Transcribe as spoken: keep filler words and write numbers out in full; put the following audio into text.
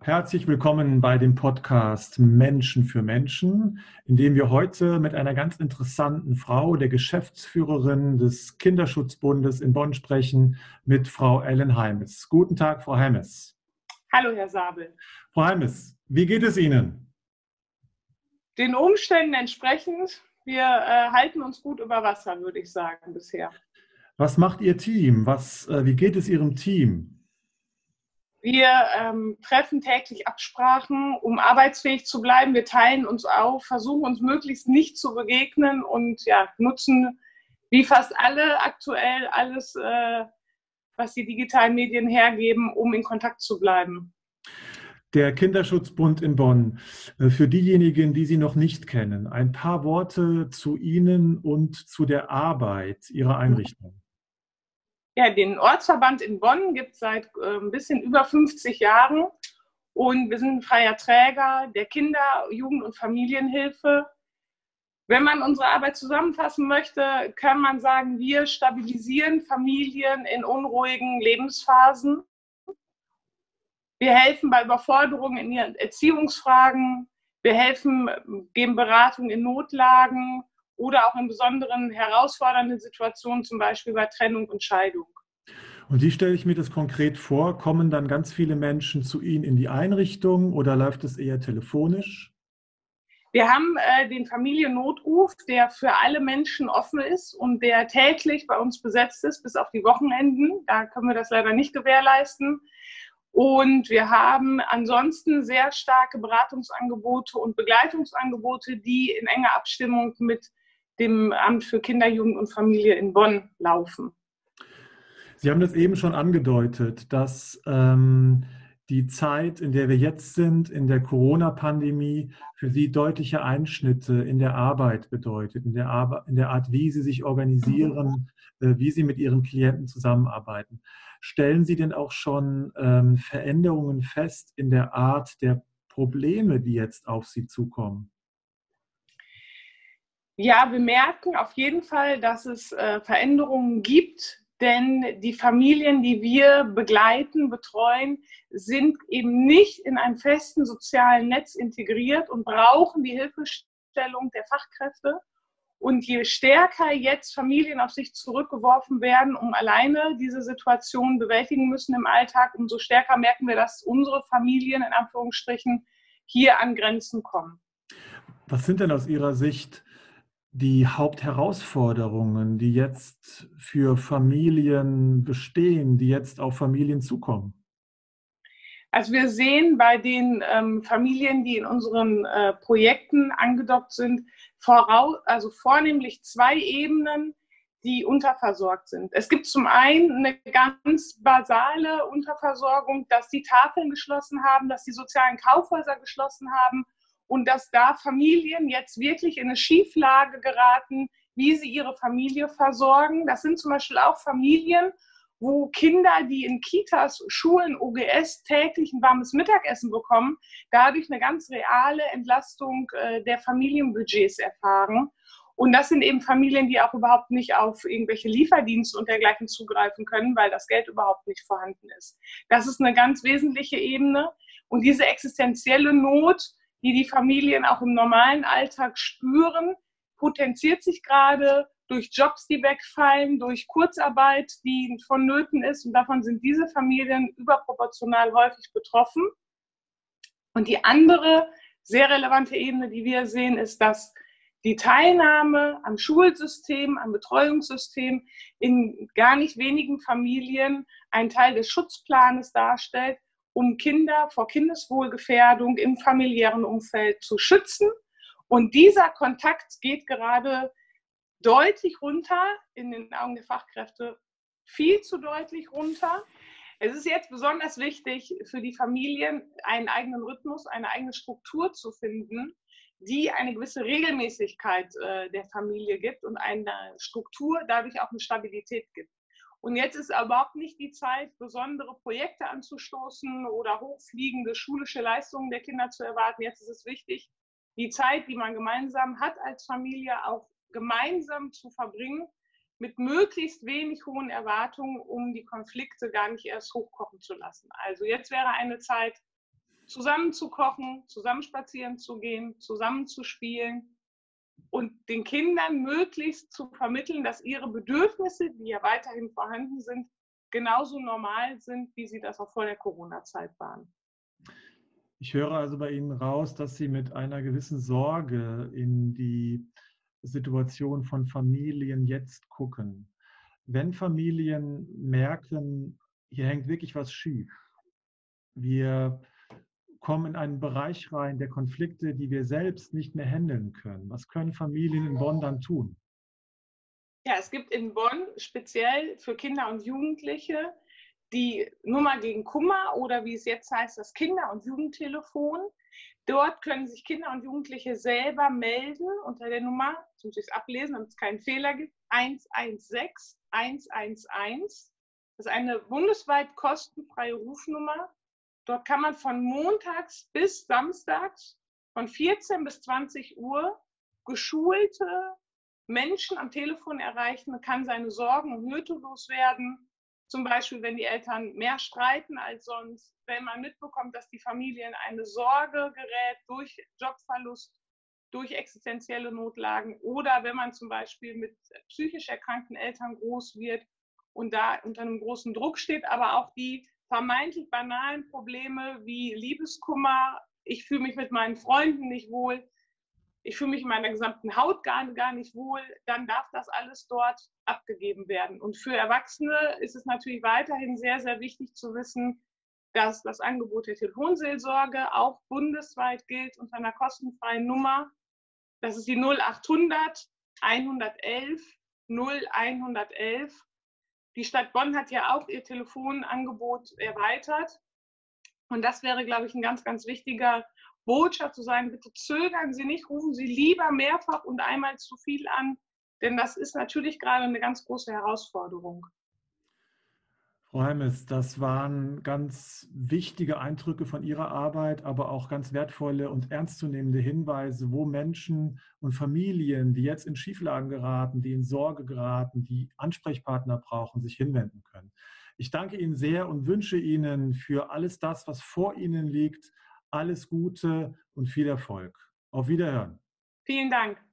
Herzlich willkommen bei dem Podcast Menschen für Menschen, in dem wir heute mit einer ganz interessanten Frau, der Geschäftsführerin des Kinderschutzbundes in Bonn sprechen, mit Frau Ellen Heimes. Guten Tag, Frau Heimes. Hallo, Herr Sabel. Frau Heimes, wie geht es Ihnen? Den Umständen entsprechend, wir äh, halten uns gut über Wasser, würde ich sagen, bisher. Was macht Ihr Team? Was, äh, wie geht es Ihrem Team? Wir ähm, treffen täglich Absprachen, um arbeitsfähig zu bleiben. Wir teilen uns auf, versuchen uns möglichst nicht zu begegnen und ja, nutzen wie fast alle aktuell alles, äh, was die digitalen Medien hergeben, um in Kontakt zu bleiben. Der Kinderschutzbund in Bonn. Für diejenigen, die Sie noch nicht kennen, ein paar Worte zu Ihnen und zu der Arbeit Ihrer Einrichtung. Ja, den Ortsverband in Bonn gibt es seit äh, ein bisschen über fünfzig Jahren und wir sind ein freier Träger der Kinder-, Jugend- und Familienhilfe. Wenn man unsere Arbeit zusammenfassen möchte, kann man sagen, wir stabilisieren Familien in unruhigen Lebensphasen. Wir helfen bei Überforderungen in ihren Erziehungsfragen. Wir helfen, geben Beratung in Notlagen oder auch in besonderen herausfordernden Situationen, zum Beispiel bei Trennung und Scheidung. Und wie stelle ich mir das konkret vor? Kommen dann ganz viele Menschen zu Ihnen in die Einrichtung oder läuft es eher telefonisch? Wir haben äh, den Familiennotruf, der für alle Menschen offen ist und der täglich bei uns besetzt ist, bis auf die Wochenenden. Da können wir das leider nicht gewährleisten. Und wir haben ansonsten sehr starke Beratungsangebote und Begleitungsangebote, die in enger Abstimmung mit dem Amt für Kinder, Jugend und Familie in Bonn laufen. Sie haben das eben schon angedeutet, dass ähm, die Zeit, in der wir jetzt sind, in der Corona-Pandemie, für Sie deutliche Einschnitte in der Arbeit bedeutet, in der, Ar- in der Art, wie Sie sich organisieren, äh, wie Sie mit Ihren Klienten zusammenarbeiten. Stellen Sie denn auch schon ähm, Veränderungen fest in der Art der Probleme, die jetzt auf Sie zukommen? Ja, wir merken auf jeden Fall, dass es äh, Veränderungen gibt, denn die Familien, die wir begleiten, betreuen, sind eben nicht in einem festen sozialen Netz integriert und brauchen die Hilfestellung der Fachkräfte. Und je stärker jetzt Familien auf sich zurückgeworfen werden, um alleine diese Situation bewältigen müssen im Alltag, umso stärker merken wir, dass unsere Familien in Anführungsstrichen hier an Grenzen kommen. Was sind denn aus Ihrer Sicht die Hauptherausforderungen, die jetzt für Familien bestehen, die jetzt auf Familien zukommen? Also wir sehen bei den ähm, Familien, die in unseren äh, Projekten angedockt sind, voraus, also vornehmlich zwei Ebenen, die unterversorgt sind. Es gibt zum einen eine ganz basale Unterversorgung, dass die Tafeln geschlossen haben, dass die sozialen Kaufhäuser geschlossen haben und dass da Familien jetzt wirklich in eine Schieflage geraten, wie sie ihre Familie versorgen. Das sind zum Beispiel auch Familien, wo Kinder, die in Kitas, Schulen, O G S täglich ein warmes Mittagessen bekommen, dadurch eine ganz reale Entlastung äh, der Familienbudgets erfahren. Und das sind eben Familien, die auch überhaupt nicht auf irgendwelche Lieferdienste und dergleichen zugreifen können, weil das Geld überhaupt nicht vorhanden ist. Das ist eine ganz wesentliche Ebene. Und diese existenzielle Not, die die Familien auch im normalen Alltag spüren, potenziert sich gerade durch Jobs, die wegfallen, durch Kurzarbeit, die vonnöten ist. Und davon sind diese Familien überproportional häufig betroffen. Und die andere sehr relevante Ebene, die wir sehen, ist, dass die Teilnahme am Schulsystem, am Betreuungssystem in gar nicht wenigen Familien einen Teil des Schutzplanes darstellt, um Kinder vor Kindeswohlgefährdung im familiären Umfeld zu schützen. Und dieser Kontakt geht gerade deutlich runter, in den Augen der Fachkräfte viel zu deutlich runter. Es ist jetzt besonders wichtig für die Familien, einen eigenen Rhythmus, eine eigene Struktur zu finden, die eine gewisse Regelmäßigkeit äh, der Familie gibt und eine Struktur dadurch auch eine Stabilität gibt. Und jetzt ist überhaupt nicht die Zeit, besondere Projekte anzustoßen oder hochfliegende schulische Leistungen der Kinder zu erwarten. Jetzt ist es wichtig, die Zeit, die man gemeinsam hat als Familie, auch gemeinsam zu verbringen, mit möglichst wenig hohen Erwartungen, um die Konflikte gar nicht erst hochkochen zu lassen. Also jetzt wäre eine Zeit, zusammen zu kochen, zusammen spazieren zu gehen, zusammen zu spielen und den Kindern möglichst zu vermitteln, dass ihre Bedürfnisse, die ja weiterhin vorhanden sind, genauso normal sind, wie sie das auch vor der Corona-Zeit waren. Ich höre also bei Ihnen raus, dass Sie mit einer gewissen Sorge in die Situation von Familien jetzt gucken. Wenn Familien merken, hier hängt wirklich was schief, wir kommen in einen Bereich rein der Konflikte, die wir selbst nicht mehr handeln können. Was können Familien in Bonn dann tun? Ja, es gibt in Bonn speziell für Kinder und Jugendliche die Nummer gegen Kummer oder wie es jetzt heißt, das Kinder- und Jugendtelefon. Dort können sich Kinder und Jugendliche selber melden unter der Nummer, jetzt muss ich es ablesen, damit es keinen Fehler gibt, eins eins sechs eins eins eins. Das ist eine bundesweit kostenfreie Rufnummer. Dort kann man von montags bis samstags von vierzehn bis zwanzig Uhr geschulte Menschen am Telefon erreichen, kann seine Sorgen und Nöte loswerden. Zum Beispiel, wenn die Eltern mehr streiten als sonst, wenn man mitbekommt, dass die Familie in eine Sorge gerät durch Jobverlust, durch existenzielle Notlagen oder wenn man zum Beispiel mit psychisch erkrankten Eltern groß wird und da unter einem großen Druck steht, aber auch die vermeintlich banalen Probleme wie Liebeskummer, ich fühle mich mit meinen Freunden nicht wohl, ich fühle mich in meiner gesamten Haut gar, gar nicht wohl, dann darf das alles dort abgegeben werden. Und für Erwachsene ist es natürlich weiterhin sehr, sehr wichtig zu wissen, dass das Angebot der Telefonseelsorge auch bundesweit gilt unter einer kostenfreien Nummer. Das ist die null achthundert einhundertelf null einhundertelf. Die Stadt Bonn hat ja auch ihr Telefonangebot erweitert. Und das wäre, glaube ich, ein ganz, ganz wichtiger Botschaft zu sagen, bitte zögern Sie nicht, rufen Sie lieber mehrfach und einmal zu viel an, denn das ist natürlich gerade eine ganz große Herausforderung. Frau Heimes, das waren ganz wichtige Eindrücke von Ihrer Arbeit, aber auch ganz wertvolle und ernstzunehmende Hinweise, wo Menschen und Familien, die jetzt in Schieflagen geraten, die in Sorge geraten, die Ansprechpartner brauchen, sich hinwenden können. Ich danke Ihnen sehr und wünsche Ihnen für alles das, was vor Ihnen liegt, alles Gute und viel Erfolg. Auf Wiederhören. Vielen Dank.